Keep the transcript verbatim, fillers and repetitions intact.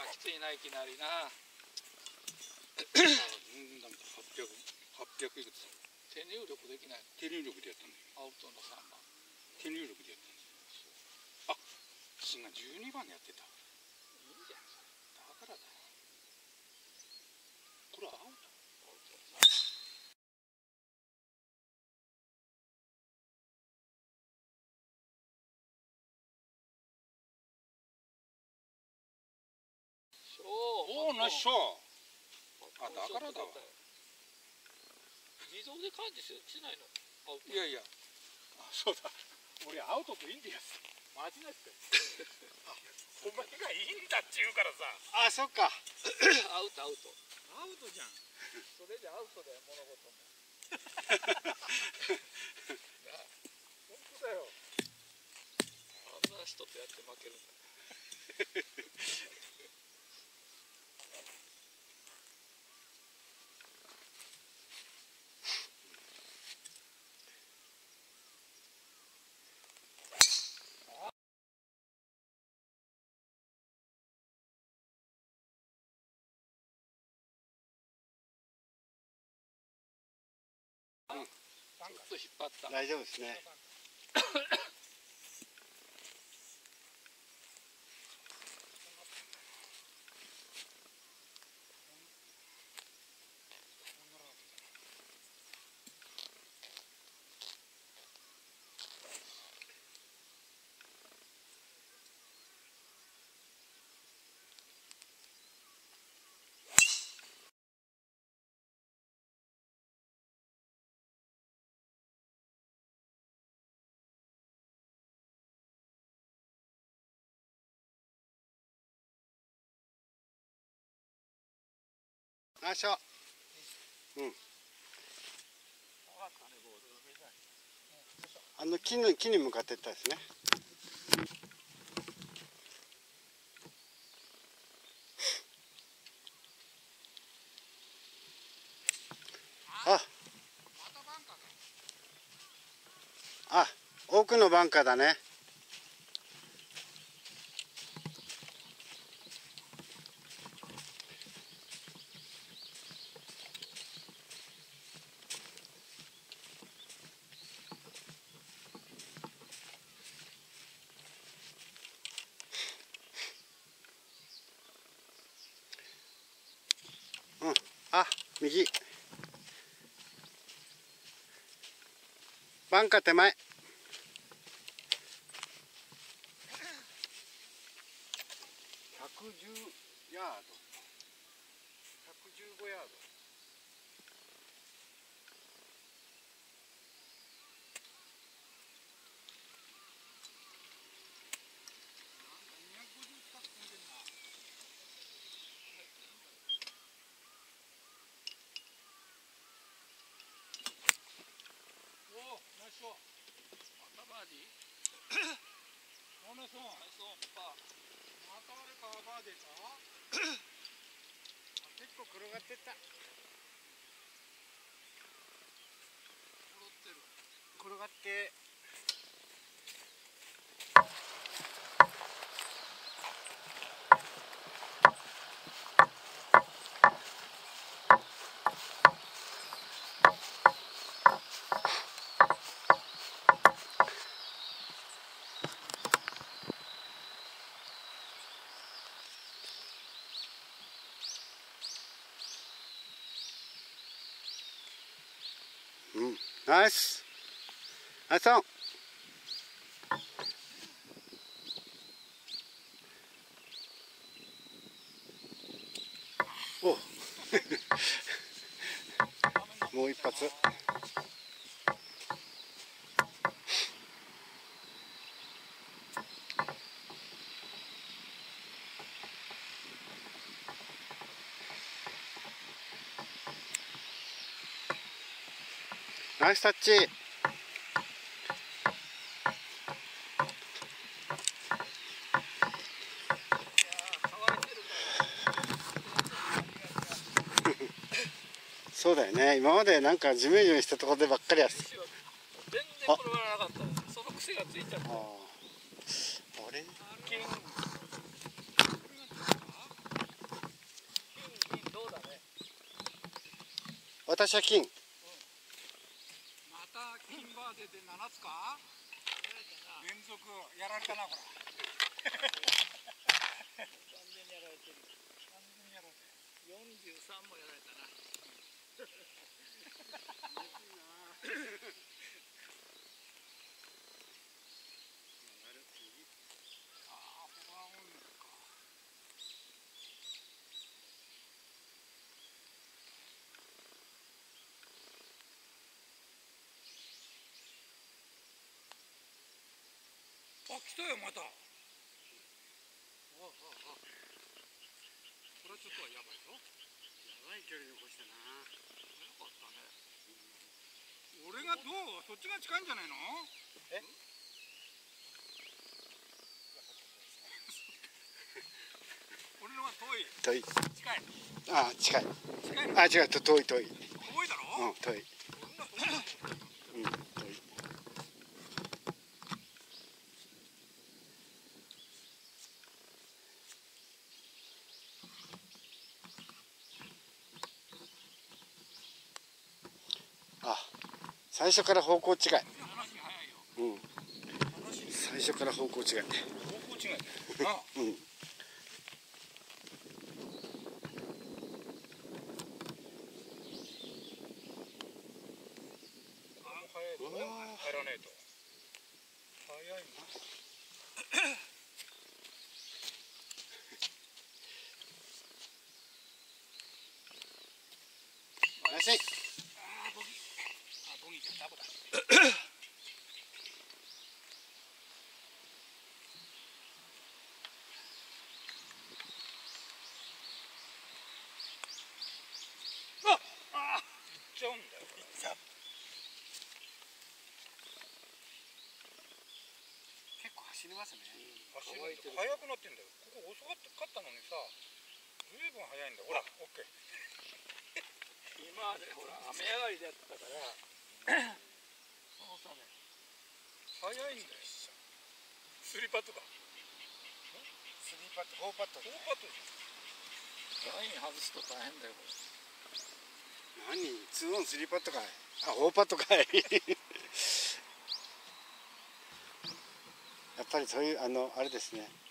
きついな、いきなりな。 八百八百いくつ。 手入力できない。 手入力でやったんだよ。 アウトのさんばん。 手入力でやったんですよ。あ、しがじゅうにばんやってた。 いいじゃん。 だからだよ。これはアウト。 アウト。 おお、ナイスショー。あ、だからだわ。 自動で感知しないの。 いやいや。あ、そうだ。俺アウトとインディアス。間違えてた。お前がいいんだって言うからさ。あ、そっか。 アウトアウト。 アウトじゃん。 それでアウトだよ、物事も。本当だよ。あんな人とやって負けるんだ。ちょっと引っ張った。 大丈夫ですね。ナイスショー。うん。あの木の木に向かっていったですね。あ。あ、奥のバンカーだね。うん、あ、右。バンカー手前。ひゃくじゅうヤード。ひゃくじゅうごヤード。 またバーディー。ナイスオン。ナイスオン。パー。 またあれか、バーディーか。結構転がってった。 転ってる。 転がって。うん、ナイス。ナイスオン。おもう一発。ナイスタッチ。そうだよね。今までなんかジメジメしたところでばっかりやつ。 全然転がらなかった。その癖がついちゃった。 ああれ？ 私は金。 また金バーデでななつか連続やられたなこれ。 完全にやられてる。 完全にやられてる。 よんじゅうさんもやられたな。 あ、来たよまた。ああああ。これはちょっとやばいぞ。やばい距離残したな。よかったね。俺がどう？そっちが近いんじゃないの？え？俺のは遠い。 遠い。 近い。 ああ、近い。 近い。 あ、違う、と遠い遠い。 遠いだろ？ うん、遠い。うん、遠い。あ、最初から方向違い。うん。最初から方向違い。 方向違い。あ、 うん。 入らねえと。早いな。 ナイスイ。 ああ、ボギー。あ、ボギーじゃダボだ。あ、あ、行っちゃうんだよ。行っちゃう。結構走りますね。走る。速くなってんだよ。ここ遅かったのにさ、ずいぶん速いんだよ。ほら、オッケー。 今までほら雨上がりだったから、そのため速いんだよ。スリーパットか。スリーパット、フォーパット。フォーパット。 ライン外すと大変だよこれ。 何？ツーオンスリーパットかい。あ、フォーパットかい。やっぱりそういうあのあれですね。